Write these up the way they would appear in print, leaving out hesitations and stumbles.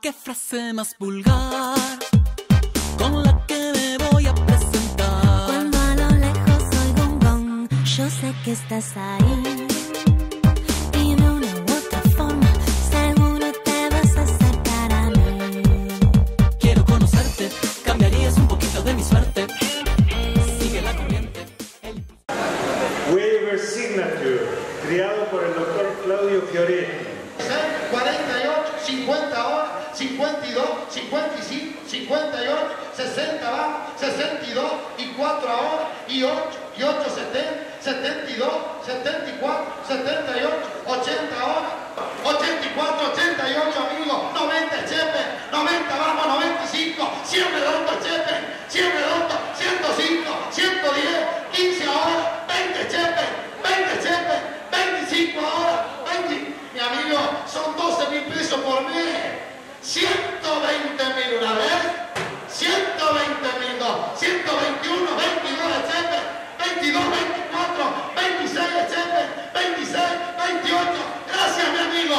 qué frase más vulgar con la que me voy a presentar. Cuando a lo lejos oigo un gong, yo sé que estás ahí. Y de una u otra forma, seguro te vas a acercar a mí. Quiero conocerte, cambiarías un poquito de mi suerte. Sigue la corriente. Waiver Signature, criado por el doctor Claudio Fioretti. 48, 50 horas, 52, 55, 58, 60 vamos, 62 y 4 ahora, y 8, 70, 72, 74, 78, 80 horas, 84, 88 amigos, 90 Chepe, 90 vamos, 95, 100 redondo Chepe, 100 redondo, 105, 110, 15 horas, 20 Chepe, 20 Chepe, 25 horas, 20. Mi amigo, son 12.000 pesos por mes, 120.000 una vez, 120.000 dos, 121, 22 de Chepe, 22, 24, 26 de Chepe, 26, 28, gracias mi amigo,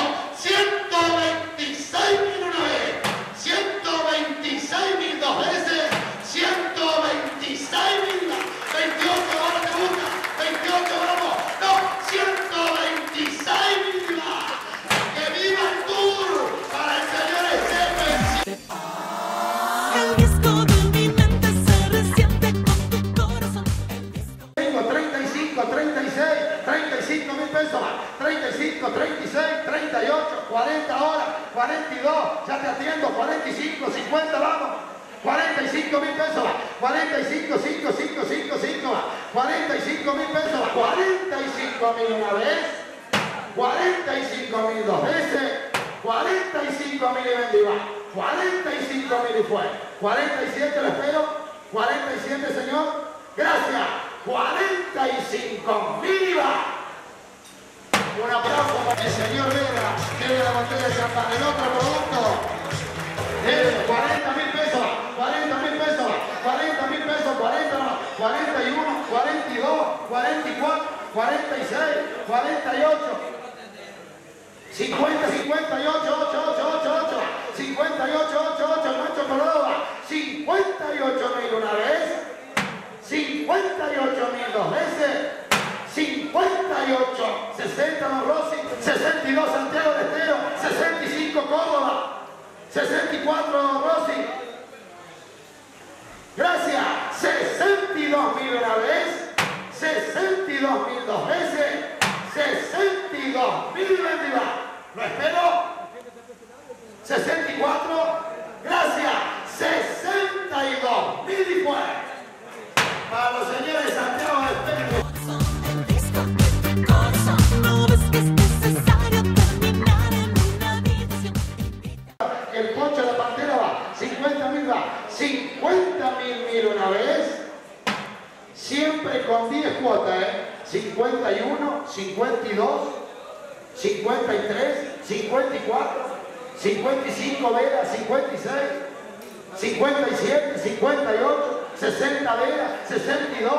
126.000 una vez, 126.000 dos veces, 126.000, 28 ahora te gusta, 28 vamos, no, 126.000 más. ¡Que viva el tour para el señor Chepe! El disco de mi mente se resiente con tu corazón. Tengo 35, 36, 35.000 pesos más, 35, 36, 38, 40 horas, 42, ya te atiendo, 45, 50, vamos, 45.000 pesos más, 45, 5, 5, 5, 5 más, 45.000 pesos más, 45.000 una vez, 45.000 dos veces, 45.000 y bendiga, 45.000 y fue, 47 lo espero, 47 señor, gracias, 45.000 y va. Un aplauso para el señor Vera, que de la botella de champán, el otro producto, 40.000 pesos, 40.000 pesos, 40.000 pesos, 40, 41, 42, 44, 46, 48, 50, 58, 8, 8, 8, 8, 58, 8, 8, Nacho Córdoba, 58.000 una vez, 58.000 dos veces, 58, 60 Don Rossi, 62 Santiago de Estero, 65 Córdoba, 64 Don Rossi, gracias, 62.000 una vez, 62.000 dos veces, 62.000 bendiga, lo espero, 64, gracias, 62.000 y fue, para los señores de Santiago de Estero. El disco de tu corazón. No ves que es necesario terminar en una habitación. El Poncho de la Pantera va, 50.000 va, 50.000 una vez, siempre con 10 cuotas, 51, 52, 53, 54, 55 Vera, 56, 57, 58, 60 Vera, 62.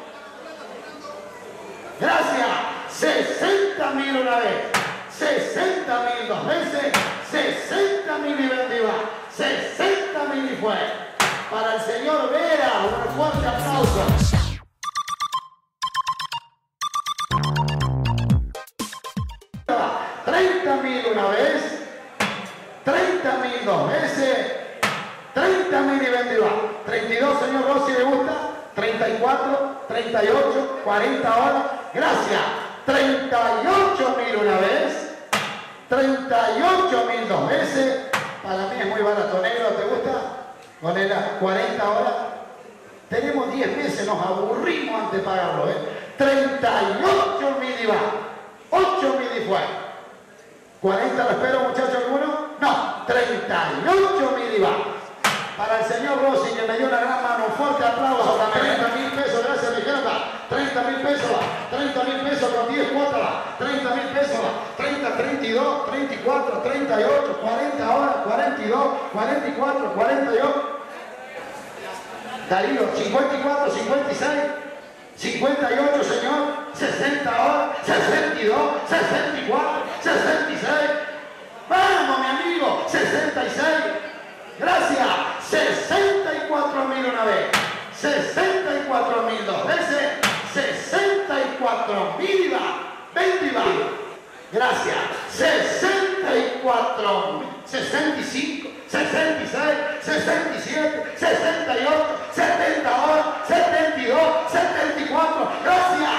Gracias, 60.000 una vez, 60.000 dos veces, 60.000 y bendiga, 60.000 y fue. Para el señor Vera, un fuerte aplauso. Una vez, 30.000 dos veces, 30.000 y bendiga, 32 señor Rossi le gusta, 34, 38, 40 horas, gracias, 38.000 una vez, 38.000 dos veces, para mí es muy barato, negro, ¿te gusta? Con el 40 horas, tenemos 10 meses, nos aburrimos antes de pagarlo, 38.000 y va, 8.000 y fue. 40 lo espero, muchachos, ¿alguno? No, 38.000 y va. Para el señor Rossi, que me dio una gran mano, un fuerte aplauso. 30.000 pesos, gracias, mi jefa. 30.000 pesos va. 30.000 pesos con 10 cuotas va. 30.000 pesos va. 30, 32, 34, 38, 40 horas, 42, 44, 42. Darío, 54, 56. 58, señor, 60 horas, 62, 64, 66. Vamos, mi amigo, 66, 64, 65, 66, 67, 68, 70 horas, 72, 74, gracias,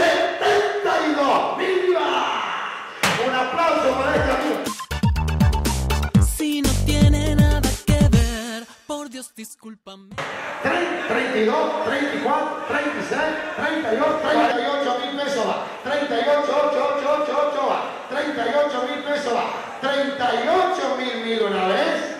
72 mil vivas. Un aplauso para este amigo. Si no tiene nada que ver, por Dios discúlpame. 32, 34, 36, 38, 38 mil pesos va. 38, 8, 8, 8, 8 va. 38 mil pesos va. 38 mil una vez.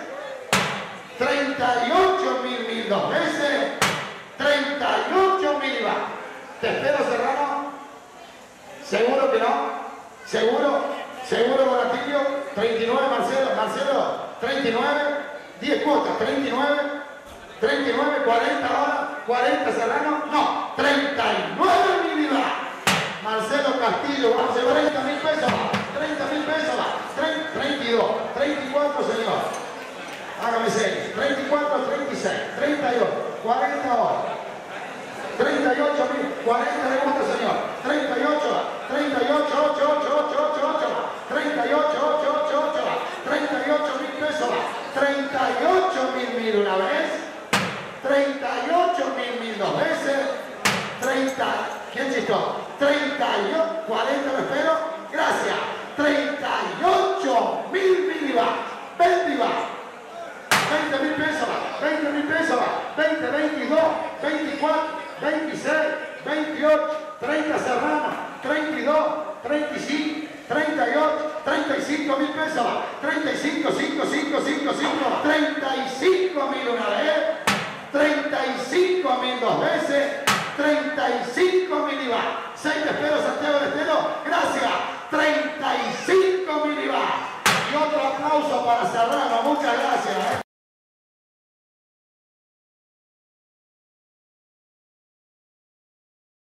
38 mil dos veces. 38 mil va. ¿Te espero, Serrano? ¿Seguro que no? ¿Seguro? ¿Seguro, Bonatillo? 39, Marcelo, 39, 10 cuotas, 39, 40 horas, 40 Serrano, no, 39 mil va. Marcelo Castillo, vamos a llevar 30 mil pesos va, 30 mil pesos va, 32, 34 señor, hágame 6, 34, 36, 32, 40 horas, 38 mil, 40 le gusta señor, 38 va, 38, 8, 8, 8, 8, 8 va, 38, 8, 8, 8 va, 38 mil pesos va, 38 mil una vez, 38 mil dos veces, 30, ¿quién chistó? 38, 40 me espero, gracias, 38 mil va, 20 va, 20 mil pesos va, 20 mil pesos va, 20, 22, 24, 26, 28, 30 Serrano, 32, 35, 38, 35 mil pesos va, 35, 5, 5, 5, 5, 35 mil una vez, 35 mil dos veces, 35 mil IVA. 6 te espero, Santiago del Estero, gracias, 35 mil IVA. Y otro aplauso para Serrano, muchas gracias.